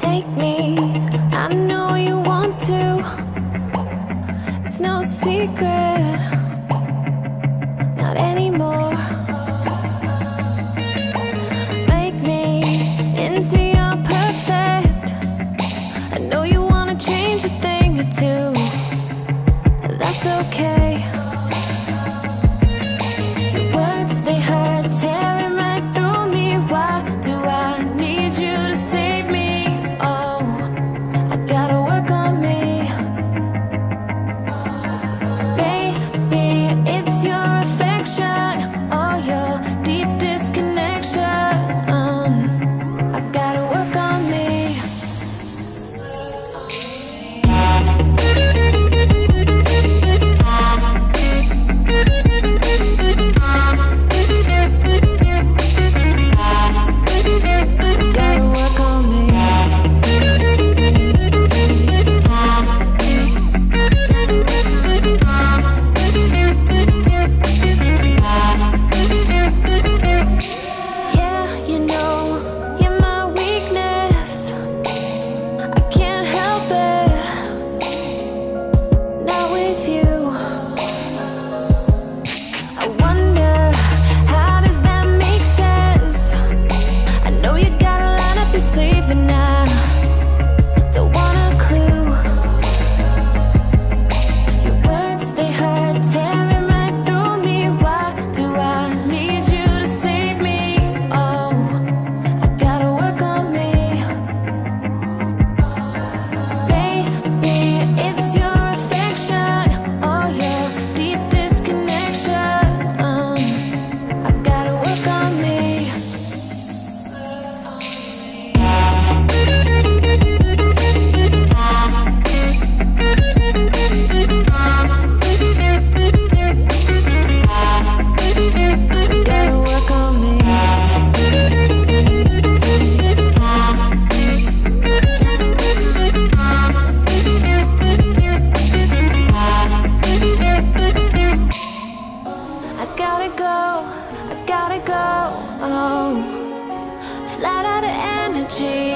Take me, I know you want to. It's no secret, not anymore. Make me into your perfect. I know you wanna change a thing or two, and that's okay. Your words, they hurt, tearing right through me. Why do I need you to save me? Oh, I gotta work on me. Maybe it's your affection or your deep disconnection. I gotta work on me. Gotta work on me. Yeah, you know, you're my weakness. I can't help it, not with you. I wonder, how does that make sense? I know you got a line up your sleeve and I don't want a clue. Your words, they hurt, tearing right through me. Why do I need you to save me? Oh, I gotta work on me. Maybe it's your affection or your deep disconnection. I gotta work on me. Gotta work on me. I gotta go, I gotta go. Oh, flat out of energy.